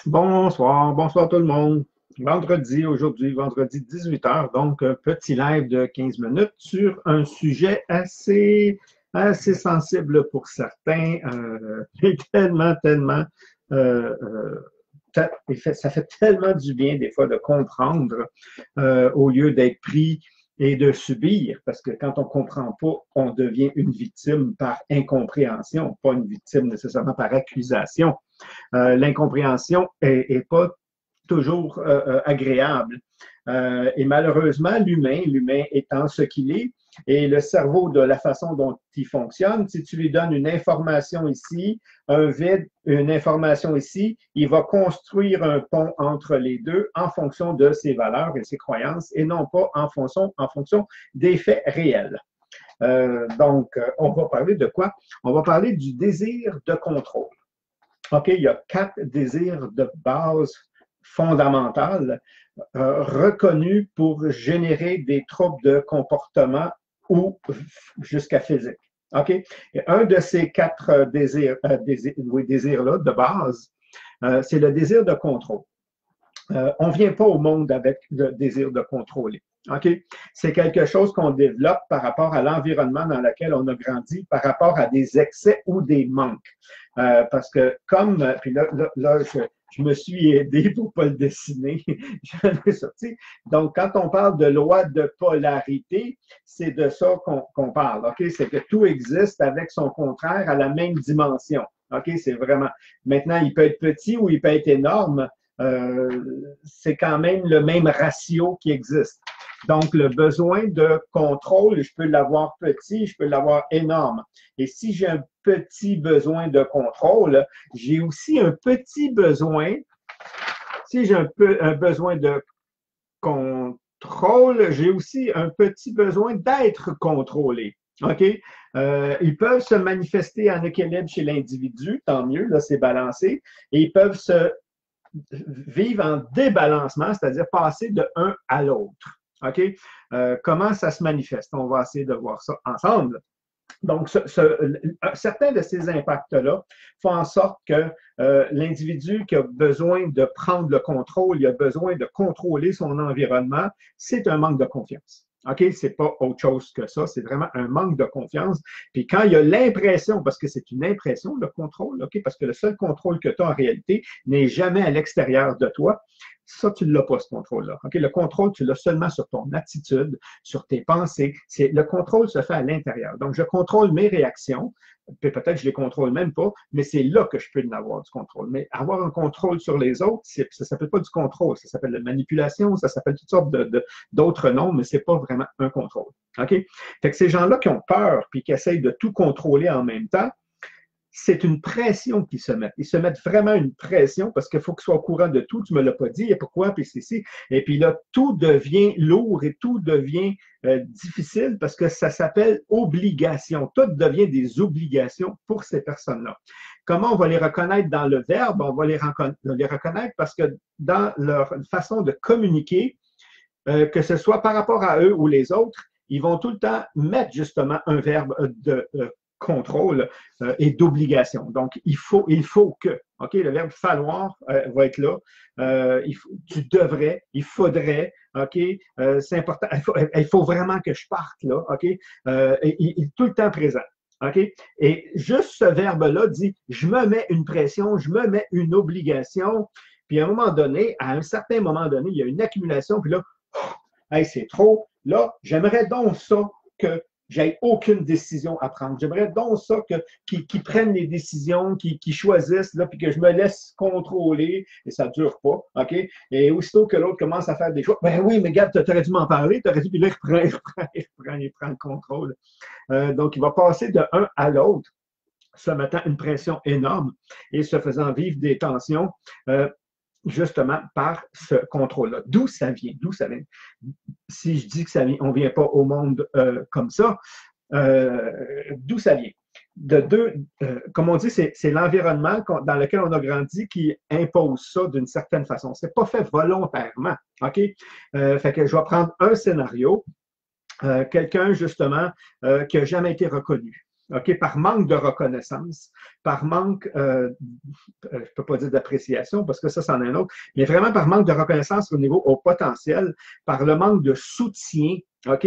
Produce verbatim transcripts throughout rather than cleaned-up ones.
Bonsoir, bonsoir tout le monde. Vendredi, aujourd'hui, vendredi dix-huit heures, donc un petit live de quinze minutes sur un sujet assez, assez sensible pour certains, euh, et tellement, tellement, euh, euh, ça fait tellement du bien des fois de comprendre euh, au lieu d'être pris et de subir, parce que quand on ne comprend pas, on devient une victime par incompréhension, pas une victime nécessairement par accusation. Euh, l'incompréhension est, est pas toujours euh, euh, agréable. Euh, et malheureusement, l'humain, l'humain étant ce qu'il est, et le cerveau de la façon dont il fonctionne, si tu lui donnes une information ici, un vide, une information ici, il va construire un pont entre les deux en fonction de ses valeurs et ses croyances, et non pas en fonction, en fonction des faits réels. Euh, donc, on va parler de quoi? On va parler du désir de contrôle. OK, il y a quatre désirs de base fondamentaux euh, reconnus pour générer des troubles de comportement ou jusqu'à physique. OK? Et un de ces quatre désirs, euh, désirs, oui, désirs-là de base, euh, c'est le désir de contrôle. Euh, on ne vient pas au monde avec le désir de contrôler. OK? C'est quelque chose qu'on développe par rapport à l'environnement dans lequel on a grandi, par rapport à des excès ou des manques. Euh, parce que comme, puis là, là, là je, je me suis aidé pour ne pas le dessiner, j'en ai sorti. Donc, quand on parle de loi de polarité, c'est de ça qu'on qu'on parle. OK? C'est que tout existe avec son contraire à la même dimension. OK? C'est vraiment. Maintenant, il peut être petit ou il peut être énorme. Euh, c'est quand même le même ratio qui existe. Donc, le besoin de contrôle, je peux l'avoir petit, je peux l'avoir énorme. Et si j'ai un petit besoin de contrôle, j'ai aussi un petit besoin, si j'ai un, peu, un besoin de contrôle, j'ai aussi un petit besoin d'être contrôlé. OK? Euh, ils peuvent se manifester en équilibre chez l'individu, tant mieux, là, c'est balancé, et ils peuvent se vivre en débalancement, c'est-à-dire passer de un à l'autre. OK? Euh, comment ça se manifeste? On va essayer de voir ça ensemble. Donc, ce, ce, certains de ces impacts-là font en sorte que euh, l'individu qui a besoin de prendre le contrôle, il a besoin de contrôler son environnement, c'est un manque de confiance. OK? C'est pas autre chose que ça, c'est vraiment un manque de confiance. Puis quand il y a l'impression, parce que c'est une impression, le contrôle, OK? Parce que le seul contrôle que tu as en réalité n'est jamais à l'extérieur de toi. Ça, tu ne l'as pas, ce contrôle-là. OK? Le contrôle, tu l'as seulement sur ton attitude, sur tes pensées. C'est, le contrôle se fait à l'intérieur. Donc, je contrôle mes réactions. Puis peut-être que je ne les contrôle même pas, mais c'est là que je peux en avoir du contrôle. Mais avoir un contrôle sur les autres, c'est, ça ne s'appelle pas du contrôle. Ça s'appelle de la manipulation, ça s'appelle toutes sortes de, de, d'autres noms, mais ce n'est pas vraiment un contrôle. OK? Fait que ces gens-là qui ont peur puis qui essayent de tout contrôler en même temps, c'est une pression qu'ils se mettent. Ils se mettent vraiment une pression parce qu'il faut qu'ils soient au courant de tout. Tu ne me l'as pas dit, et pourquoi, puis c'est ici. Et puis là, tout devient lourd et tout devient euh, difficile parce que ça s'appelle obligation. Tout devient des obligations pour ces personnes-là. Comment on va les reconnaître dans le verbe? On va les, les reconnaître parce que dans leur façon de communiquer, euh, que ce soit par rapport à eux ou les autres, ils vont tout le temps mettre justement un verbe de euh, contrôle euh, et d'obligation. Donc, il faut, il faut que, OK, le verbe falloir euh, va être là. Euh, il faut, tu devrais, il faudrait, OK, euh, c'est important. Il faut, il faut vraiment que je parte là, OK, euh, il est tout le temps présent. OK? Et juste ce verbe-là dit, je me mets une pression, je me mets une obligation, puis à un moment donné, à un certain moment donné, il y a une accumulation, puis là, oh, hey, c'est trop. Là, j'aimerais donc ça que j'ai aucune décision à prendre. J'aimerais donc ça que, qu'ils, qu'ils prennent les décisions, qu'ils, qu'ils choisissent, là, puis que je me laisse contrôler, et ça ne dure pas, OK? Et aussitôt que l'autre commence à faire des choix, ben oui, mais regarde, tu aurais dû m'en parler, tu aurais dû, puis là, il reprend, il reprend, il reprend, il prend le contrôle. Euh, donc, il va passer de un à l'autre, se mettant une pression énorme et se faisant vivre des tensions. Euh, justement par ce contrôle-là. D'où ça vient? D'où ça vient? Si je dis que ça vient, on ne vient pas au monde euh, comme ça, euh, d'où ça vient? De deux, euh, comme on dit, c'est, c'est l'environnement dans lequel on a grandi qui impose ça d'une certaine façon. Ce n'est pas fait volontairement. OK? Euh, fait que je vais prendre un scénario. Euh, quelqu'un, justement, euh, qui n'a jamais été reconnu. OK, par manque de reconnaissance, par manque, euh, je ne peux pas dire d'appréciation parce que ça, c'en est un autre, mais vraiment par manque de reconnaissance au niveau au potentiel, par le manque de soutien, OK,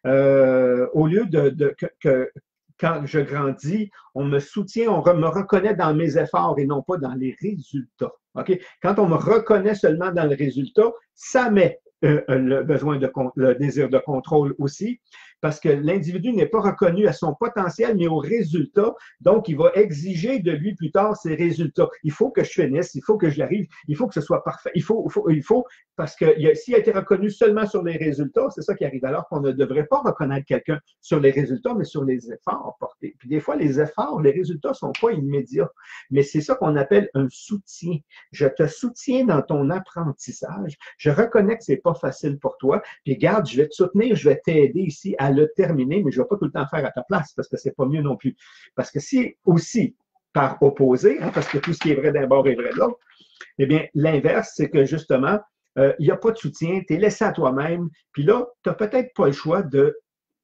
euh, au lieu de, de que, que quand je grandis, on me soutient, on me reconnaît dans mes efforts et non pas dans les résultats. OK? Quand on me reconnaît seulement dans le résultat, ça met euh, le besoin de le désir de contrôle aussi, parce que l'individu n'est pas reconnu à son potentiel, mais au résultat. Donc, il va exiger de lui plus tard ses résultats. Il faut que je finisse, il faut que j'y arrive, il faut que ce soit parfait. Il faut, il faut, il faut parce que s'il a été reconnu seulement sur les résultats, c'est ça qui arrive. Alors qu'on ne devrait pas reconnaître quelqu'un sur les résultats, mais sur les efforts portés. Puis des fois, les efforts, les résultats ne sont pas immédiats. Mais c'est ça qu'on appelle un soutien. Je te soutiens dans ton apprentissage. Je reconnais que c'est pas facile pour toi. Puis garde, je vais te soutenir, je vais t'aider ici à le terminer, mais je ne vais pas tout le temps faire à ta place parce que c'est pas mieux non plus. Parce que si aussi, par opposé, hein, parce que tout ce qui est vrai d'un bord est vrai de l'autre, eh bien, l'inverse, c'est que justement, euh, il n'y a pas de soutien, tu es laissé à toi-même, puis là, tu n'as peut-être pas le choix de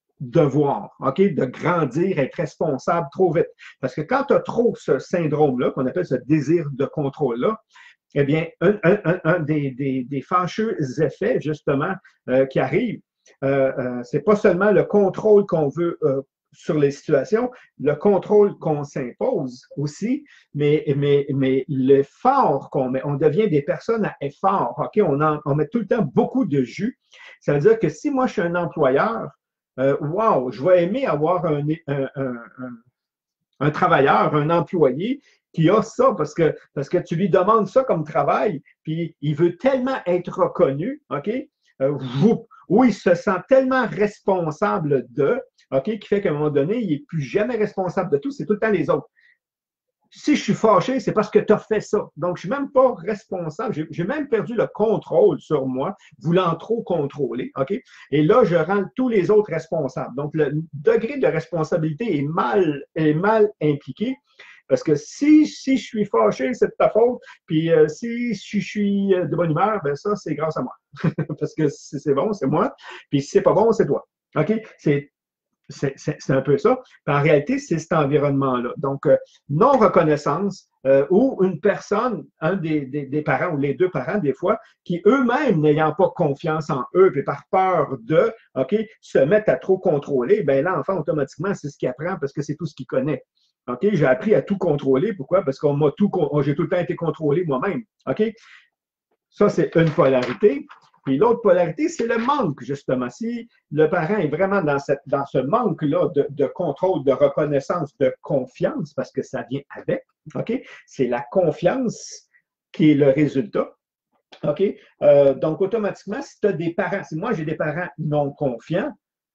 devoir, OK, de grandir, être responsable trop vite. Parce que quand tu as trop ce syndrome-là, qu'on appelle ce désir de contrôle-là, eh bien, un, un, un des, des, des fâcheux effets, justement, euh, qui arrivent, euh, euh, c'est pas seulement le contrôle qu'on veut euh, sur les situations, le contrôle qu'on s'impose aussi, mais, mais, mais l'effort qu'on met, on devient des personnes à effort, OK? On, en, on met tout le temps beaucoup de jus. Ça veut dire que si moi, je suis un employeur, euh, wow, je vais aimer avoir un, un, un, un, un travailleur, un employé qui a ça parce que, parce que tu lui demandes ça comme travail, puis il veut tellement être reconnu, OK? Euh, où il se sent tellement responsable de, OK, qui fait qu'à un moment donné, il n'est plus jamais responsable de tout, c'est tout le temps les autres. Si je suis fâché, c'est parce que tu as fait ça. Donc, je ne suis même pas responsable. J'ai même perdu le contrôle sur moi, voulant trop contrôler. OK? Et là, je rends tous les autres responsables. Donc, le degré de responsabilité est mal, est mal impliqué. Parce que si, si je suis fâché, c'est de ta faute. Puis euh, si je suis de bonne humeur, ben ça, c'est grâce à moi. Parce que si c'est bon, c'est moi. Puis si c'est pas bon, c'est toi. OK? C'est C'est un peu ça. Puis en réalité, c'est cet environnement-là. Donc, euh, non-reconnaissance euh, ou une personne, un des, des, des parents ou les deux parents, des fois, qui eux-mêmes, n'ayant pas confiance en eux, puis par peur de, OK, se mettent à trop contrôler, bien l'enfant, automatiquement, c'est ce qu'il apprend parce que c'est tout ce qu'il connaît. OK, j'ai appris à tout contrôler. Pourquoi? Parce qu'on m'a tout, j'ai tout le temps été contrôlé moi-même. OK? Ça, c'est une polarité. Puis l'autre polarité, c'est le manque, justement. Si le parent est vraiment dans, cette, dans ce manque-là de, de contrôle, de reconnaissance, de confiance, parce que ça vient avec, OK? C'est la confiance qui est le résultat. OK? Euh, donc, automatiquement, si tu as des parents, si moi j'ai des parents non confiants,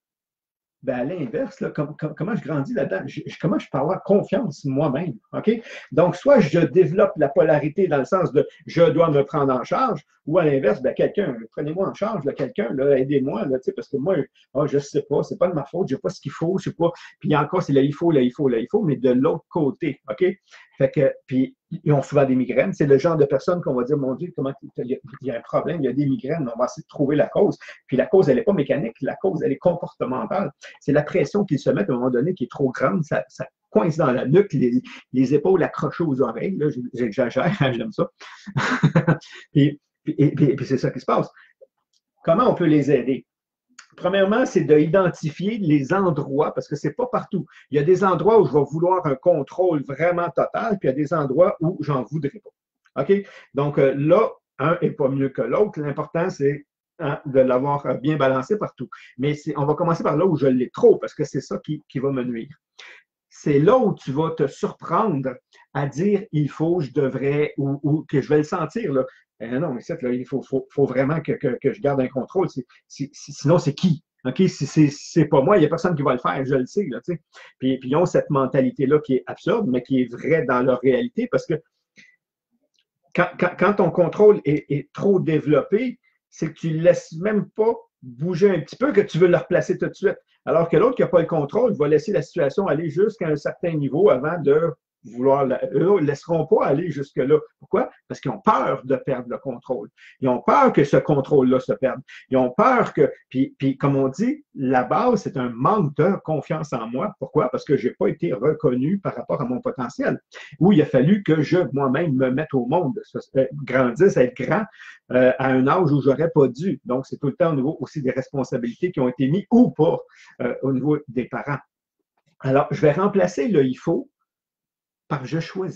ben à l'inverse, là, com com comment je grandis là-dedans? Comment je peux avoir confiance moi-même? OK? Donc, soit je développe la polarité dans le sens de je dois me prendre en charge, ou à l'inverse, ben, quelqu'un, prenez-moi en charge, quelqu'un, aidez-moi, là, parce que moi, oh, je ne sais pas, c'est pas de ma faute, je n'ai pas ce qu'il faut, je sais pas. Puis encore, c'est là, il faut, là, il faut, là, il faut, mais de l'autre côté, OK? Fait que, puis, ils ont souvent des migraines. C'est le genre de personnes qu'on va dire, mon Dieu, comment il y, a, il y a un problème, il y a des migraines, on va essayer de trouver la cause. Puis la cause, elle n'est pas mécanique, la cause, elle est comportementale. C'est la pression qu'ils se mettent à un moment donné qui est trop grande, ça, ça coince dans la nuque, les, les épaules accrochées aux oreilles. J'exagère, j'aime ça. puis, puis, et, puis, puis c'est ça qui se passe. Comment on peut les aider? Premièrement, c'est d'identifier les endroits, parce que c'est pas partout. Il y a des endroits où je vais vouloir un contrôle vraiment total, puis il y a des endroits où j'en voudrais pas. OK? Donc là, un n'est pas mieux que l'autre. L'important, c'est hein, de l'avoir bien balancé partout. Mais on va commencer par là où je l'ai trop, parce que c'est ça qui, qui va me nuire. C'est là où tu vas te surprendre à dire il faut, je devrais, ou, ou que je vais le sentir. Là. Eh non, mais c'est là, il faut, faut, faut vraiment que, que, que je garde un contrôle. C'est, c'est, sinon, c'est qui? OK? Si c'est, c'est pas moi, il n'y a personne qui va le faire, je le sais. Là, tu sais. Puis, puis ils ont cette mentalité-là qui est absurde, mais qui est vraie dans leur réalité, parce que quand, quand, quand ton contrôle est, est trop développé, c'est que tu ne laisses même pas bouger un petit peu, que tu veux le replacer tout de suite. Alors que l'autre qui n'a pas le contrôle va laisser la situation aller jusqu'à un certain niveau avant de vouloir, eux ne laisseront pas aller jusque-là. Pourquoi? Parce qu'ils ont peur de perdre le contrôle. Ils ont peur que ce contrôle-là se perde. Ils ont peur que, puis, puis comme on dit, la base, c'est un manque de confiance en moi. Pourquoi? Parce que je n'ai pas été reconnu par rapport à mon potentiel. Où il a fallu que je, moi-même, me mette au monde, grandisse, être grand, euh, à un âge où j'aurais pas dû. Donc, c'est tout le temps au niveau aussi des responsabilités qui ont été mises ou pas euh, au niveau des parents. Alors, je vais remplacer le « il faut » par « je choisis ».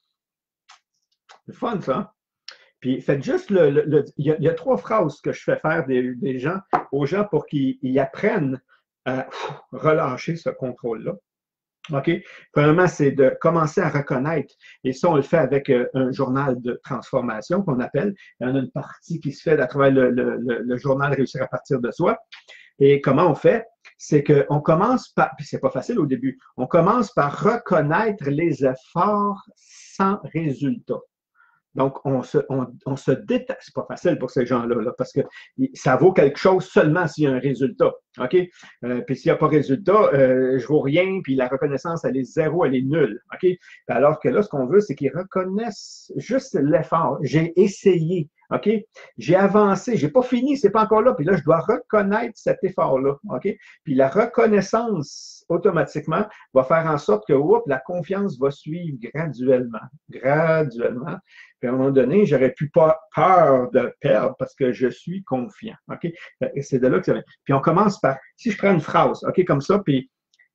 C'est fun, ça. Puis, faites juste le... le, le il, y a, il y a trois phrases que je fais faire des, des gens, aux gens pour qu'ils apprennent à pff, relâcher ce contrôle-là. OK? Premièrement, c'est de commencer à reconnaître, et ça, on le fait avec euh, un journal de transformation qu'on appelle. Il y en a une partie qui se fait à travers le, le, le, le journal Réussir à partir de soi. Et comment on fait? C'est qu'on commence par, puis c'est pas facile au début, on commence par reconnaître les efforts sans résultat. Donc, on se, on, on se détache. C'est pas facile pour ces gens-là, là, parce que ça vaut quelque chose seulement s'il y a un résultat. OK? Euh, puis s'il n'y a pas de résultat, euh, je ne vaux rien, puis la reconnaissance, elle est zéro, elle est nulle. OK? Alors que là, ce qu'on veut, c'est qu'ils reconnaissent juste l'effort. J'ai essayé. OK? J'ai avancé, j'ai pas fini, c'est pas encore là. Puis là, je dois reconnaître cet effort-là. OK? Puis la reconnaissance, automatiquement, va faire en sorte que, oups, la confiance va suivre graduellement. Graduellement. Puis à un moment donné, j'aurais plus pas peur de perdre parce que je suis confiant. OK? C'est de là que ça vient. Puis on commence par, si je prends une phrase, OK, comme ça, puis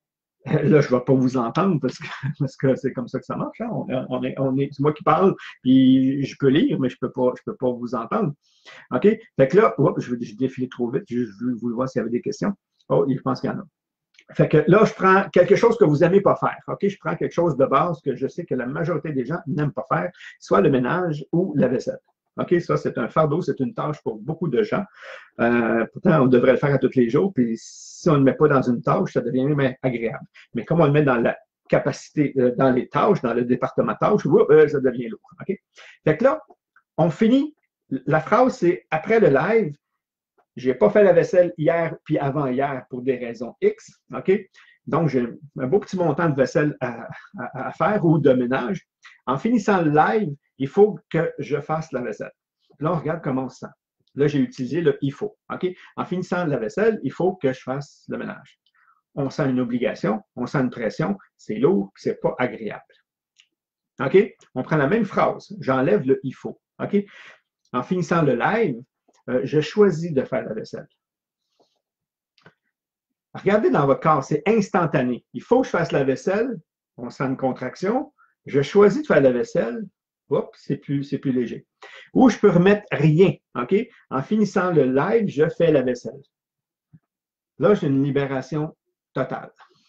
là, je ne vais pas vous entendre parce que parce que c'est comme ça que ça marche. Hein? On, on est, on est, c'est moi qui parle, puis je peux lire, mais je ne peux pas, je peux pas vous entendre. OK? Fait que là, oups, je vais défiler trop vite. Je veux vous voir s'il y avait des questions. Oh, je pense qu'il y en a. Fait que là, je prends quelque chose que vous n'aimez pas faire. OK? Je prends quelque chose de base que je sais que la majorité des gens n'aiment pas faire, soit le ménage ou la vaisselle. OK? Ça, c'est un fardeau, c'est une tâche pour beaucoup de gens. Euh, pourtant, on devrait le faire à tous les jours, puis si on ne le met pas dans une tâche, ça devient même agréable. Mais comme on le met dans la capacité, euh, dans les tâches, dans le département tâches, euh, ça devient lourd. OK? Fait que là, on finit. La phrase, c'est après le live, je n'ai pas fait la vaisselle hier puis avant-hier pour des raisons X. OK? Donc, j'ai un beau petit montant de vaisselle à, à, à faire ou de ménage. En finissant le live, il faut que je fasse la vaisselle. Là, on regarde comment on se sent. Là, j'ai utilisé le « il faut ». OK? En finissant la vaisselle, il faut que je fasse le ménage. On sent une obligation, on sent une pression, c'est lourd, c'est pas agréable. OK? On prend la même phrase. J'enlève le « il faut ». OK? En finissant le live, euh, je choisis de faire la vaisselle. Regardez dans votre corps, c'est instantané. Il faut que je fasse la vaisselle, on sent une contraction. Je choisis de faire la vaisselle, hop, c'est plus, c'est plus léger. Ou je peux remettre rien, OK? En finissant le live, je fais la vaisselle. Là, j'ai une libération totale.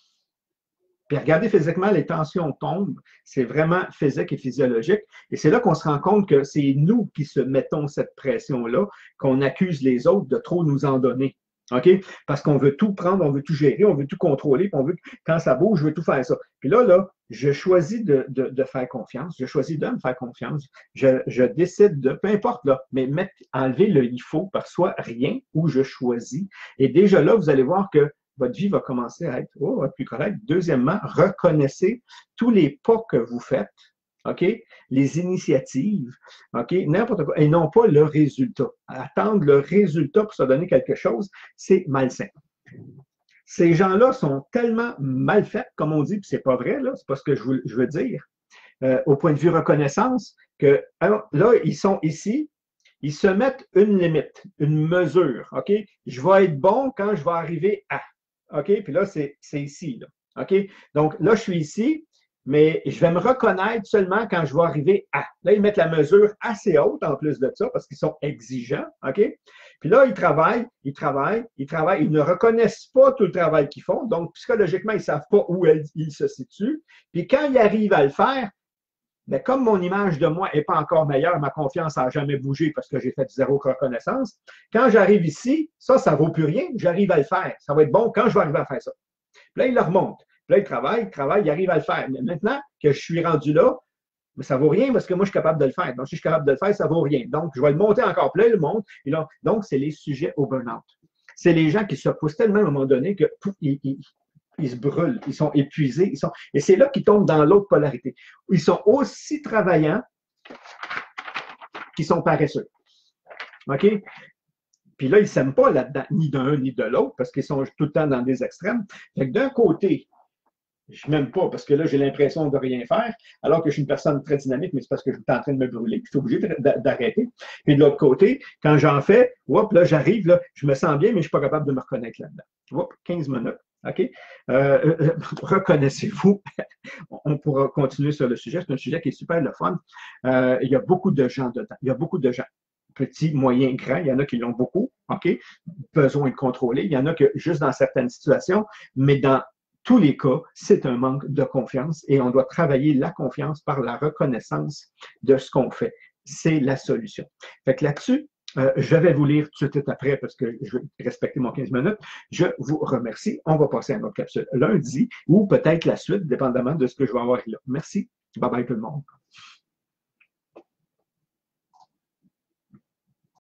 Puis regardez physiquement, les tensions tombent. C'est vraiment physique et physiologique. Et c'est là qu'on se rend compte que c'est nous qui se mettons cette pression-là, qu'on accuse les autres de trop nous en donner. OK? Parce qu'on veut tout prendre, on veut tout gérer, on veut tout contrôler, puis on veut, quand ça bouge, je veux tout faire ça. Puis là, là, je choisis de, de, de faire confiance, je choisis de me faire confiance, je, je décide de, peu importe là, mais mettre, enlever le « il faut » par soit rien ou je choisis. Et déjà là, vous allez voir que votre vie va commencer à être oh, plus correcte. Deuxièmement, reconnaissez tous les pas que vous faites, OK? Les initiatives, OK? N'importe quoi, et non pas le résultat. Attendre le résultat pour se donner quelque chose, c'est malsain. Ces gens-là sont tellement mal faits, comme on dit, puis c'est pas vrai, là, c'est pas ce que je veux, je veux dire, euh, au point de vue reconnaissance, que alors, là, ils sont ici, ils se mettent une limite, une mesure, OK? Je vais être bon quand je vais arriver à. OK? Puis là, c'est ici. Là. OK? Donc, là, je suis ici, mais je vais me reconnaître seulement quand je vais arriver à. Là, ils mettent la mesure assez haute en plus de ça parce qu'ils sont exigeants. OK? Puis là, ils travaillent, ils travaillent, ils travaillent. Ils ne reconnaissent pas tout le travail qu'ils font. Donc, psychologiquement, ils ne savent pas où ils se situent. Puis quand ils arrivent à le faire, mais comme mon image de moi n'est pas encore meilleure, ma confiance n'a jamais bougé parce que j'ai fait zéro reconnaissance, quand j'arrive ici, ça, ça ne vaut plus rien, j'arrive à le faire. Ça va être bon quand je vais arriver à faire ça. Puis là, il le remonte. Puis là, il travaille, il travaille, il arrive à le faire. Mais maintenant que je suis rendu là, mais ça ne vaut rien parce que moi, je suis capable de le faire. Donc, si je suis capable de le faire, ça ne vaut rien. Donc, je vais le monter encore. Puis là, il le monte. Et là, donc, c'est les sujets au burn-out. C'est les gens qui se poussent tellement à un moment donné que pouf, ils, ils, ils se brûlent, ils sont épuisés, ils sont... et c'est là qu'ils tombent dans l'autre polarité. Ils sont aussi travaillants qu'ils sont paresseux. OK? Puis là, ils ne s'aiment pas là-dedans, ni d'un ni de l'autre, parce qu'ils sont tout le temps dans des extrêmes. Fait que d'un côté, je m'aime pas parce que là, j'ai l'impression de rien faire, alors que je suis une personne très dynamique, mais c'est parce que je suis en train de me brûler, je suis obligé d'arrêter. Puis de l'autre côté, quand j'en fais, hop, là, j'arrive, là, je me sens bien, mais je ne suis pas capable de me reconnaître là-dedans. Hop, quinze minutes. OK? Euh, euh, reconnaissez-vous. On pourra continuer sur le sujet. C'est un sujet qui est super le fun. Euh, il y a beaucoup de gens dedans. Il y a beaucoup de gens. Petits, moyens, grands. Il y en a qui l'ont beaucoup. OK? Besoin de contrôler. Il y en a que juste dans certaines situations, mais dans tous les cas, c'est un manque de confiance et on doit travailler la confiance par la reconnaissance de ce qu'on fait. C'est la solution. Fait que là-dessus, euh, je vais vous lire tout de suite après parce que je vais respecter mon quinze minutes. Je vous remercie. On va passer à notre capsule lundi ou peut-être la suite, dépendamment de ce que je vais avoir là. Merci. Bye bye tout le monde.